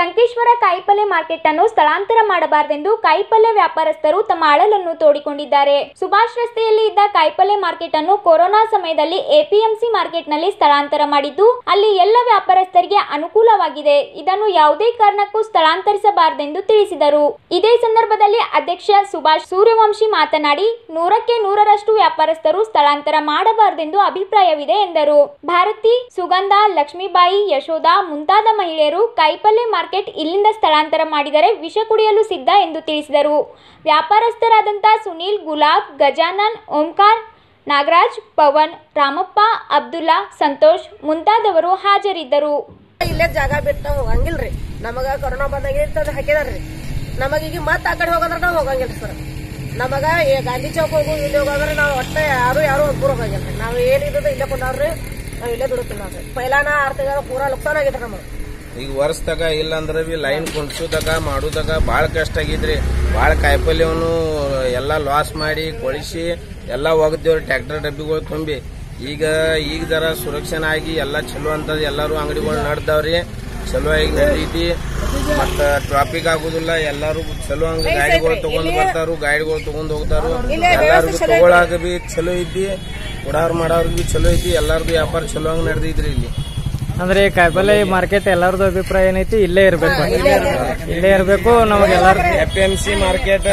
ಸಂಕೇಶ್ವರ ಕಾಯಿಪಲ್ಯ ಮಾರ್ಕೆಟ್ ಅನ್ನು ಸ್ಥಳಾಂತರ ಮಾಡಬಾರದೆಂದು ಕಾಯಿಪಲ್ಯ ವ್ಯಾಪಾರಸ್ಥರು ತಮ್ಮ ಅಳಲನ್ನು ತೋಡಿಕೊಂಡಿದ್ದಾರೆ. ಸುಭಾಷ್ ರಸ್ತೆಯಲ್ಲಿ ಇದ್ದ ಕಾಯಿಪಲ್ಯ ಮಾರ್ಕೆಟ್ ಅನ್ನು ಕೊರೋನಾ ಸಮಯದಲ್ಲಿ ಎಪಿಎಂಸಿ ಮಾರ್ಕೆಟ್ನಲ್ಲಿ ಸ್ಥಳಾಂತರ ಮಾಡಿದ್ದು ಅಲ್ಲಿ ಎಲ್ಲ ವ್ಯಾಪಾರಸ್ಥರಿಗೆ ಅನುಕೂಲವಾಗಿದೆ. ಇದನ್ನು ಯಾವುದೇ ಕಾರಣಕ್ಕೂ ಸ್ಥಳಾಂತರಿಸಬಾರದೆಂದು ತಿಳಿಸಿದರು. ಇದೇ ಸಂದರ್ಭದಲ್ಲಿ ಅಧ್ಯಕ್ಷ ಸುಭಾಷ್ ಸೂರ್ಯವಂಶಿ ಮಾತನಾಡಿ 100ಕ್ಕೆ 100ರಷ್ಟು ವ್ಯಾಪಾರಸ್ಥರು ಸ್ಥಳಾಂತರ ಮಾಡಬಾರದೆಂದು ಅಭಿಪ್ರಾಯವಿದೆ ಎಂದರು. ಭಾರತಿ, ಸುಗಂಧ, ಲಕ್ಷ್ಮೀಬಾಯಿ, ಯಶೋಧ ಮುಂತಾದ ಮಹಿಳೆಯರು ಕಾಯಿಪಲ್ಯ ಮಾರ್ಕೆಟ್ ಇಲ್ಲಿಂದ ಸ್ಥಳಾಂತರ ಮಾಡಿದರೆ ವಿಷ ಕುಡಿಯಲು ಸಿದ್ಧ ಎಂದು ತಿಳಿಸಿದರು. ವ್ಯಾಪಾರಸ್ಥರಾದಂಥ ಸುನೀಲ್, ಗುಲಾಬ್, ಗಜಾನನ್, ಓಂಕಾರ್, ನಾಗರಾಜ್, ಪವನ್, ರಾಮಪ್ಪ, ಅಬ್ದುಲ್ಲಾ, ಸಂತೋಷ್ ಮುಂತಾದವರು ಹಾಜರಿದ್ದರು. ಇಲ್ಲೇ ಜಾಗ ಬಿಟ್ಟು ಹೋಗಂಗಿಲ್ರಿ. ನಮಗ ಕೊರೋನಾ ಬಂದಾಗ ಹಾಕಿದಾರ್ರಿ. ನಮಗೀಗ ಮತ್ತೆ ಆ ಕಡೆ ಹೋಗಂದ್ರೆ ನಾವು ಹೋಗಂಗಿಲ್ರಿ ಸರ್. ನಮಗ ಗಾಂಧಿ ಚೌಕ್ ಹೋಗು ಇಲ್ಲಿ ಹೋಗಂದ್ರೆ ನಾವು ಒಟ್ಟೆ ಯಾರು ಒಬ್ಬರು ಹೋಗಂಗಿಲ್ರಿ. ನಾವು ಏನಿರೋದು ಇಲ್ಲೇ ಕೊಂಡವ್ರಿ, ನಾವು ಇಲ್ಲೇ ದುಡುತ್ತೀವಿ. ನಾವು ಪೈಲಾನ 6 ತಿಂಗಳ ಪೂರಾ ನುಕ್ಸಾನ್ ಆಗಿದ್ರಿ ನಮಗೆ. ಈಗ ವರ್ಷದಾಗ ಇಲ್ಲ ಅಂದ್ರೆ ಬಿ ಲೈನ್ ಕುಣಿಸೋದಾಗ ಮಾಡೋದಾಗ ಭಾಳ ಕಷ್ಟ ಆಗಿದ್ರಿ. ಭಾಳ ಕಾಯಿಪಲ್ಯವನ್ನು ಎಲ್ಲ ಲಾಸ್ ಮಾಡಿ ಕೊಳಿಸಿ ಎಲ್ಲ ಹೋಗಿದ್ದೇವ್ರಿ ಟ್ರ್ಯಾಕ್ಟರ್ ಡಬ್ಬಿಗಳು ತುಂಬಿ. ಈಗ ಜರ ಸುರಕ್ಷಣೆ ಆಗಿ ಎಲ್ಲ ಚಲೋ ಅಂತದ್ ಎಲ್ಲರೂ ಅಂಗಡಿಗಳು ನಡ್ದಾವ್ರಿ. ಚಲೋ ಆಗಿ ನಡೀತಿ. ಮತ್ತ ಟ್ರಾಫಿಕ್ ಆಗುದಿಲ್ಲ. ಎಲ್ಲಾರು ಚಲೋ ಹಂಗ ಗಾಡಿಗಳು ತಗೊಂಡ್ ಬರ್ತಾರು, ಗಾಡಿಗಳು ತಗೊಂಡ್ ಹೋಗ್ತಾರು. ಎಲ್ಲಾರ್ಗು ತಗೊಳಾಗ ಬಿ ಚಲೋ ಐತಿ, ಉಡಾರ್ ಮಾಡೋರ್ಗ್ ಬಿ ಚಲೋ ಐತಿ. ಎಲ್ಲಾರ್ದು ವ್ಯಾಪಾರ ಚಲೋ ಹಂಗ ನಡೆದೈತ್ರಿ ಇಲ್ಲಿ. ಅಂದ್ರೆ ಕೈಪಲ್ಯ ಮಾರ್ಕೆಟ್ ಎಲ್ಲಾರ್ದು ಅಭಿಪ್ರಾಯ ಏನೈತಿ? ಇಲ್ಲೇ ಇರ್ಬೇಕು, ಇಲ್ಲೇ ಇರ್ಬೇಕು. ನಮಗೆಲ್ಲ ಎಪಿಎಂಸಿ ಮಾರ್ಕೆಟ್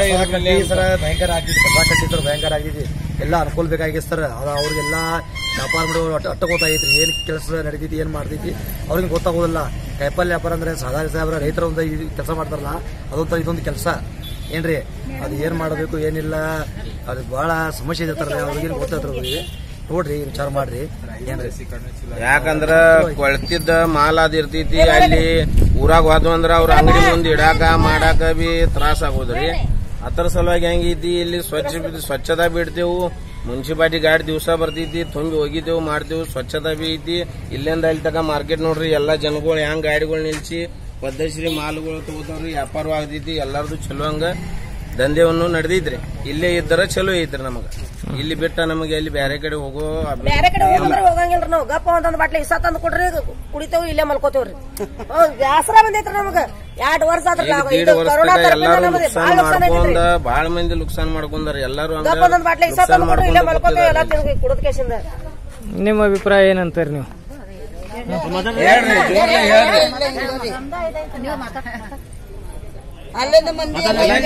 ಭಯಂಕರ ಆಗ್ತಿತ್ತು, ಕಟ್ಟಿದ್ರು ಭಯಂಕರ ಆಗ್ತಿದ್ವಿ. ಎಲ್ಲ ಅನುಕೂಲ ಬೇಕಾಗಿ ಸರ್. ಅವ್ರಿಗೆಲ್ಲ ವ್ಯಾಪಾರ ಮಾಡೋರು ಅಟ್ಟ ಗೊತ್ತಾಗೈತ್ರಿ. ಏನ್ ಕೆಲಸ ನಡೀತೈತಿ, ಏನ್ ಮಾಡ್ತೈತಿ ಅವ್ರಿಗೆ ಗೊತ್ತಾಗೋದಿಲ್ಲ. ಕಾಯಿಪಲ್ಯ ವ್ಯಾಪಾರ ಅಂದ್ರೆ ಸಾಧಾರಣ ರೈತರ ಒಂದು ಕೆಲಸ ಮಾಡ್ತಾರಲ್ಲ, ಇದೊಂದು ಕೆಲಸ ಏನ್ರಿ. ಅದು ಏನ್ ಮಾಡಬೇಕು ಏನಿಲ್ಲ, ಅದು ಬಹಳ ಸಮಸ್ಯೆ ಇರ್ತಾರಲ್ಲ, ಅವ್ರಿಗೆ ಗೊತ್ತಾಗ್ತದೆ. ನೋಡ್ರಿ, ವಿಚಾರ ಮಾಡ್ರಿ ಏನ್ರಿ. ಯಾಕಂದ್ರ ಕೊಳ್ತಿದ್ದ ಮಾಲ್ ಅದ್ ಇರ್ತೈತಿ. ಅಲ್ಲಿ ಊರಾಗ ಹೋದ್ವು ಅಂದ್ರ ಅವ್ರ ಅಂಗಡಿ ಮುಂದೆ ಇಡಾಕ ಮಾಡಾಕ ಬಿ ತ್ರಾಸ ಆಗೋದ್ರಿ. ಅದ್ರ ಸಲುವಾಗಿ ಹೆಂಗೈತಿ, ಇಲ್ಲಿ ಸ್ವಚ್ಛತಾ ಬಿಡ್ತೇವು. ಮುನ್ಸಿಪಾಲಿಟಿ ಗಾಡಿ ದಿವಸ ಬರ್ತೈತಿ, ತುಂಬಿ ಹೋಗಿದ್ದೇವು, ಮಾಡ್ತೇವು. ಸ್ವಚ್ಛತಾ ಬಿ ಐತಿ. ಇಲ್ಲಿಂದ ಇಲ್ಲಿ ತಕ ಮಾರ್ಕೆಟ್ ನೋಡ್ರಿ, ಎಲ್ಲಾ ಜನಗಳು ಹೆಂಗ್ ಗಾಡಿಗಳು ನಿಲ್ಸಿ ಪದ್ಧತಿ ಮಾಲ್ಗಳು ತಗೋತಾವ್ರಿ. ವ್ಯಾಪಾರ ಆಗ್ತೈತಿ. ಎಲ್ಲಾರ್ದು ಚಲೋ ಹಂಗ ದಂಧೆವನ್ನು ನಡೆದೈತ್ರಿ. ಇಲ್ಲೇ ಇದ್ದರ ಚಲೋ ಐತ್ರಿ. ನಮಗ ಇಲ್ಲಿ ಬಿಟ್ಟ ನಮಗೆ ಎಲ್ಲಿ ಬೇರೆ ಕಡೆ ಹೋಗಂಗಿಲ್ರಿ. ನಾವು ಗಪ್ಪ ಒಂದೊಂದು ಬಾಟ್ಲಿ ಇಸ ತಂದು ಕೊಡ್ರಿ, ಕುಡಿತೇವ್, ಇಲ್ಲೇ ಮಲ್ಕೋತೇವ್ರಿ. ಬ್ಯಾಸರ ಬಂದೈತ್ರಿ ನಮಗ. 2 ವರ್ಷ ಬಾಳ ಮಂದಿ ನುಕ್ಸಾನ್ ಮಾಡ್ಕೊಂಡಾರ. ಎಲ್ಲಾರು ಒಂದೊಂದು ಬಾಟ್ಲಿ ಇಸ ತಂದು ಕೊಡ್ರಿ, ಇಲ್ಲೇ ಮಲ್ಕೋತೇವ್ ಎಲ್ಲ ಕುಡಿದ ಕೇಸಿಂದ. ನಿಮ್ಮ ಅಭಿಪ್ರಾಯ ಏನಂತಾರಿ ನೀವು? ಅಲ್ಲಿಂದ ಮಂದಿ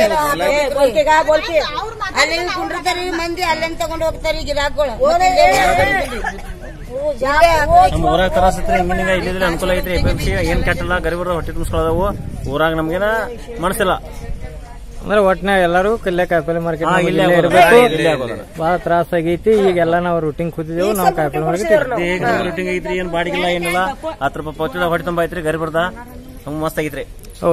ಅಲ್ಲಿಂದ ಕುಂಡಿರ್ತಾರಿ ಮಂದಿ, ಅಲ್ಲಿಂದ ತಗೊಂಡ್ ಹೋಗ್ತಾರಿ ಗಿರಾಕ್ಗಳು. ನಮ್ಮ ಊರಾಗ ತರಾಸತ್ರಿ ಹಿಂಗ ಇಲ್ಲಿದ್ರೆ ಅನುಕೂಲ ಐತ್ರಿ. ಎಪಿಎಂಸಿ ಏನ್ ಕೆಟ್ಟಲ್ಲ, ಗರೀಬರ ಹೊಟ್ಟೆ ತುಂಬಿಸ್ಕೊಳ್ಳೋದವು. ಊರಾಗ ನಮ್ಗೇನ ಮನಸ್ಸಿಲ್ಲ ಅಂದ್ರೆ ಒಟ್ನಾಗ ಎಲ್ಲಾರು ಕಲ್ಯ ಕಾಯಿಪಲ್ಯ ಮಾರ್ಕೆಟ್ ಇರ್ಬೇಕು. ಬಹಳ ತ್ರಾಸ ಆಗೈತಿ. ಈಗೆಲ್ಲ ನಾವು ರೂಟಿಂಗ್ ಕೂತಿದ್ದೇವು. ನಾವು ಕಾಯಿಪಲ್ಯ ಮಾರ್ಕೆಟ್ ರೂಟಿಂಗ್ ಐತ್ರಿ. ಏನ್ ಬಾಡಿಗಿಲ್ಲ ಏನಿಲ್ಲ. 10 ರೂಪಾಯಿ ಹೊಟ್ಟೆ ತುಂಬ ಐತ್ರಿ. ಗರೀಬರ್ದ ಮಸ್ತ್ ಆಗೈತ್ರಿ.